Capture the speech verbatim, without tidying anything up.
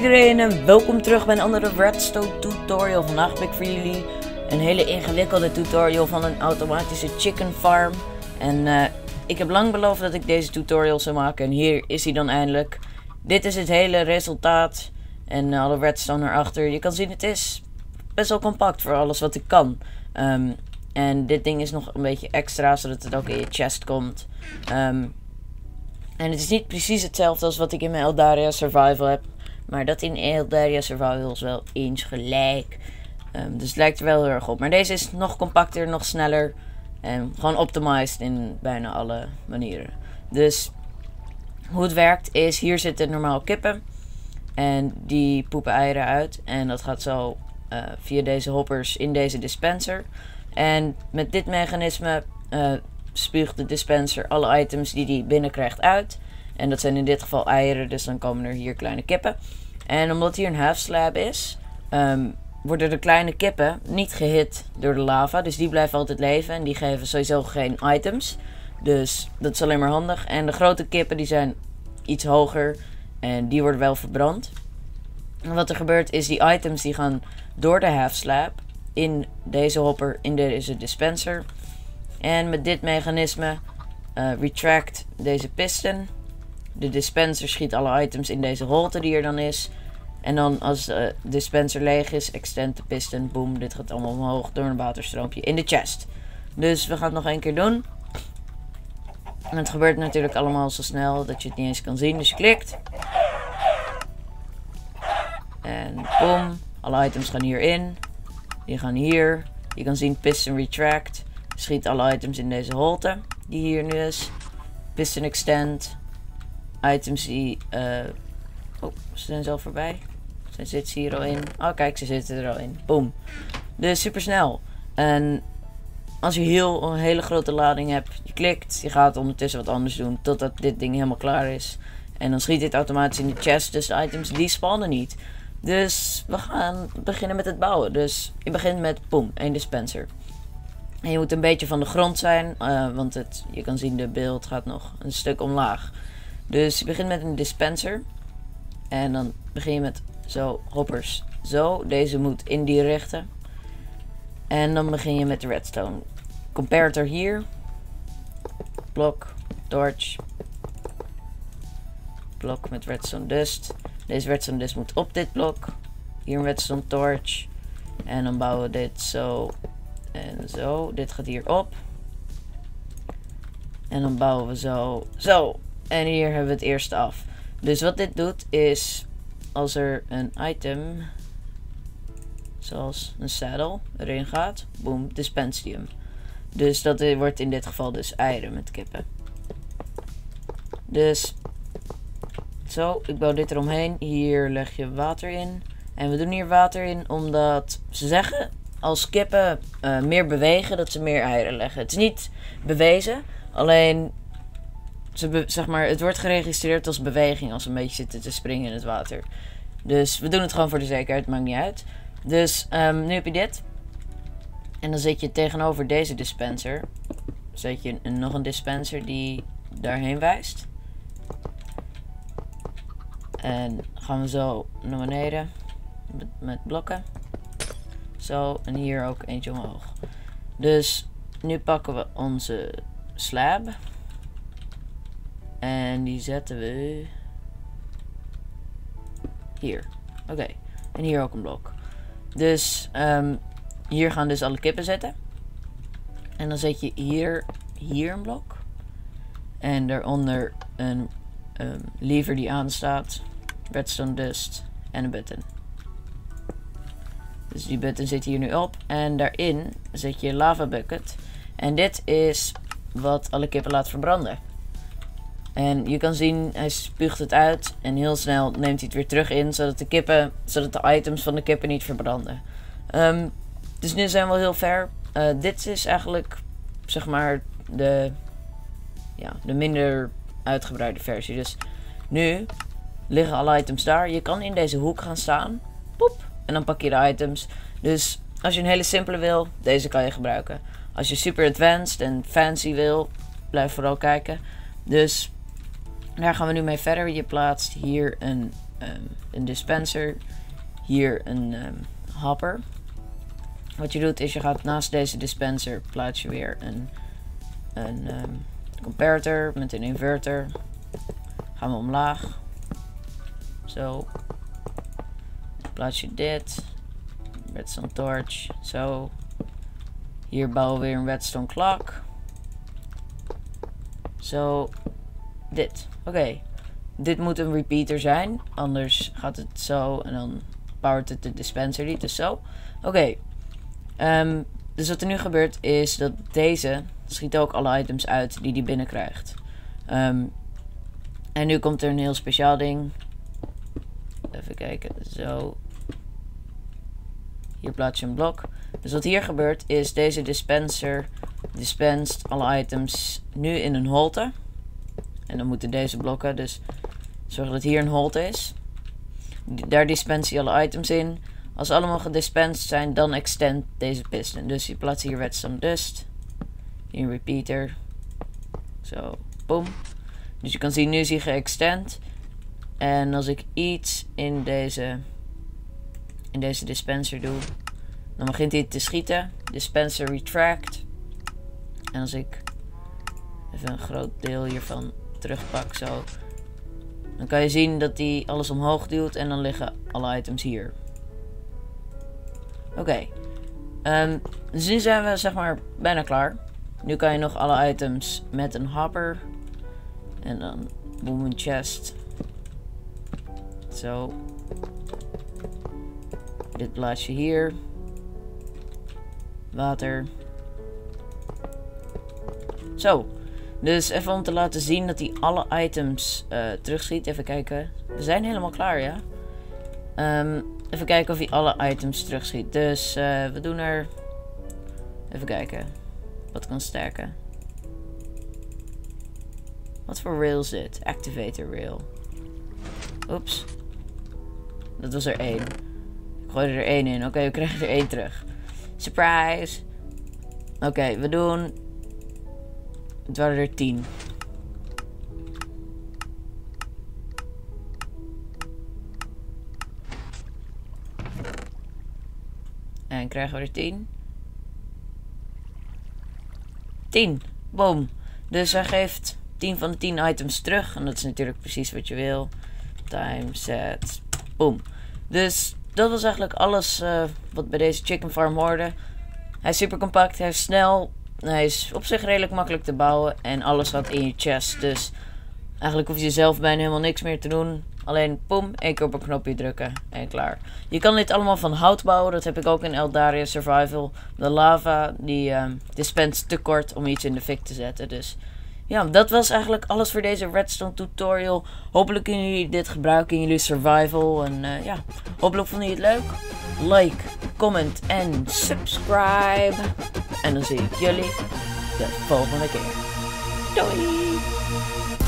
iedereen en welkom terug bij een andere Redstone tutorial. Vandaag heb ik voor jullie een hele ingewikkelde tutorial van een automatische chicken farm. En uh, ik heb lang beloofd dat ik deze tutorial zou maken en hier is hij dan eindelijk. Dit is het hele resultaat en uh, alle redstone erachter. Je kan zien het is best wel compact voor alles wat ik kan. Um, en dit ding is nog een beetje extra zodat het ook in je chest komt. Um, En het is niet precies hetzelfde als wat ik in mijn Eldaria Survival heb. Maar dat in Eldaria Survival is wel eens gelijk. Um, dus het lijkt er wel heel erg op. Maar deze is nog compacter, nog sneller. En gewoon optimized in bijna alle manieren. Dus hoe het werkt is, hier zitten normaal kippen. En die poepen eieren uit. En dat gaat zo uh, via deze hoppers in deze dispenser. En met dit mechanisme Uh, spuugt de dispenser alle items die die binnenkrijgt uit. En dat zijn in dit geval eieren, dus dan komen er hier kleine kippen. En omdat hier een half slab is, um, worden de kleine kippen niet gehit door de lava. Dus die blijven altijd leven en die geven sowieso geen items. Dus dat is alleen maar handig. En de grote kippen die zijn iets hoger en die worden wel verbrand. En wat er gebeurt is die items die gaan door de half slab in deze hopper, in deze dispenser. En met dit mechanisme uh, retract deze piston. De dispenser schiet alle items in deze holte die er dan is. En dan als de dispenser leeg is, extend de piston. Boom, dit gaat allemaal omhoog door een waterstroompje in de chest. Dus we gaan het nog één keer doen. En het gebeurt natuurlijk allemaal zo snel dat je het niet eens kan zien. Dus je klikt. En boom, alle items gaan hierin. Die gaan hier. Je kan zien piston retract. Schiet alle items in deze holte die hier nu is. Piston extend. Items die uh, oh, ze zijn zo voorbij. Ze zitten hier al in. Oh kijk, ze zitten er al in. Boom. Dus super snel. En als je heel, een hele grote lading hebt, je klikt, je gaat ondertussen wat anders doen totdat dit ding helemaal klaar is. En dan schiet dit automatisch in de chest. Dus de items die spannen niet. Dus we gaan beginnen met het bouwen. Dus je begint met boom, één dispenser. En je moet een beetje van de grond zijn, uh, want het, je kan zien de beeld gaat nog een stuk omlaag. Dus je begint met een dispenser. En dan begin je met zo hoppers. Zo, deze moet in die richten. En dan begin je met de redstone. Comparator hier. Blok, torch. Blok met redstone dust. Deze redstone dust moet op dit blok. Hier een redstone torch. En dan bouwen we dit zo. En zo, dit gaat hier op. En dan bouwen we zo, zo. En hier hebben we het eerste af. Dus wat dit doet is, als er een item, zoals een saddle, erin gaat, boom, dispenst hij hem. Dus dat wordt in dit geval dus eieren met kippen. Dus, zo, ik bouw dit eromheen. Hier leg je water in. En we doen hier water in omdat ze zeggen, als kippen uh, meer bewegen, dat ze meer eieren leggen. Het is niet bewezen, alleen ze be zeg maar, het wordt geregistreerd als beweging als ze een beetje zitten te springen in het water. Dus we doen het gewoon voor de zekerheid, maakt niet uit. Dus um, nu heb je dit. En dan zet je tegenover deze dispenser, zet je een, nog een dispenser die daarheen wijst. En gaan we zo naar beneden met, met blokken. Zo, en hier ook eentje omhoog. Dus nu pakken we onze slab. En die zetten we hier. Oké, okay. En hier ook een blok. Dus um, hier gaan dus alle kippen zitten. En dan zet je hier, hier een blok. En daaronder een um, lever die aanstaat. Redstone dust en een button. Dus die button zit hier nu op. En daarin zet je een lava bucket. En dit is wat alle kippen laat verbranden. En je kan zien, hij spuugt het uit. En heel snel neemt hij het weer terug in. Zodat de kippen, zodat de items van de kippen niet verbranden. Um, dus nu zijn we al heel ver. Uh, dit is eigenlijk, zeg maar, de, ja, de minder uitgebreide versie. Dus nu liggen alle items daar. Je kan in deze hoek gaan staan. Poep. En dan pak je de items. Dus als je een hele simpele wil, deze kan je gebruiken. Als je super advanced en fancy wil, blijf vooral kijken. Dus daar gaan we nu mee verder. Je plaatst hier een um, een dispenser. Hier een um, hopper. Wat je doet is je gaat naast deze dispenser plaats je weer een, een um, comparator met een inverter. Gaan we omlaag. Zo. Plaats je dit. Redstone torch. Zo. Hier bouwen we weer een redstone clock. Zo. Dit. Oké. Okay. Dit moet een repeater zijn. Anders gaat het zo. En dan powert het de dispenser niet. Dus zo. Oké. Okay. Um, dus wat er nu gebeurt is dat deze schiet ook alle items uit die die binnenkrijgt. Um, en nu komt er een heel speciaal ding. Even kijken. Zo. Hier plaats je een blok. Dus wat hier gebeurt is deze dispenser dispenst alle items nu in een holte. En dan moeten deze blokken dus zorgen dat hier een holte is. Daar dispens je alle items in. Als ze allemaal gedispensed zijn, dan extend deze piston. Dus je plaatst hier redstone dust. Hier een repeater. Zo, boom. Dus je kan zien, nu is hij geëxtend. En als ik iets in deze, in deze dispenser doe, dan begint hij te schieten. Dispenser retract. En als ik even een groot deel hiervan terugpak, zo, dan kan je zien dat hij alles omhoog duwt en dan liggen alle items hier. Oké. Okay. Um, dus nu zijn we zeg maar bijna klaar. Nu kan je nog alle items met een hopper. En dan boom een chest. Zo. Dit plaats je hier. Water. Zo. Dus even om te laten zien dat hij alle items uh, terugschiet. Even kijken. We zijn helemaal klaar, ja? Um, even kijken of hij alle items terugschiet. Dus uh, we doen er... Even kijken. Wat kan stacken. Wat voor rail is dit? Activator rail. Oeps. Dat was er één. Ik gooide er één in. Oké, okay, we krijgen er één terug. Surprise! Oké, okay, we doen... Het waren er tien. En krijgen we er tien. tien. Boom. Dus hij geeft tien van de tien items terug. En dat is natuurlijk precies wat je wil. Time, set, boom. Dus dat was eigenlijk alles uh, wat bij deze chicken farm hoorde. Hij is super compact, hij is snel. Hij is op zich redelijk makkelijk te bouwen. En alles gaat in je chest. Dus eigenlijk hoef je zelf bijna helemaal niks meer te doen. Alleen, boom, één keer op een knopje drukken en klaar. Je kan dit allemaal van hout bouwen. Dat heb ik ook in Eldaria Survival. De lava, die uh, dispenst te kort om iets in de fik te zetten. Dus ja, dat was eigenlijk alles voor deze redstone tutorial. Hopelijk kunnen jullie dit gebruiken in jullie survival. En uh, ja, hopelijk vonden jullie het leuk. Like, comment en subscribe. En dan zie ik jullie de volgende keer. Doei!